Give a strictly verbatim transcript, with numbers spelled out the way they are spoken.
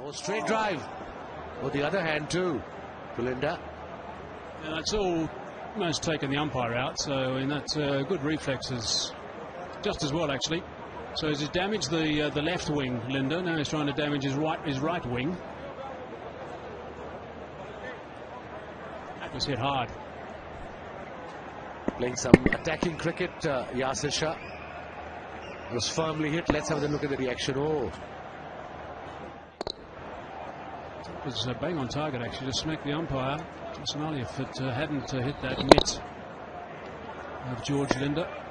Oh, straight drive. With the other hand too, to Linda. And that's all almost taken the umpire out, so in that uh, good reflexes just as well actually. So he's damaged the uh, the left wing, Linda. Now he's trying to damage his right his right wing. That was hit hard. Playing some attacking cricket, uh, Yasir Shah was firmly hit. Let's have a look at the reaction. Oh, it was uh, bang on target actually to smack the umpire. Somalia if it uh, hadn't uh, hit that mitt of George Linda.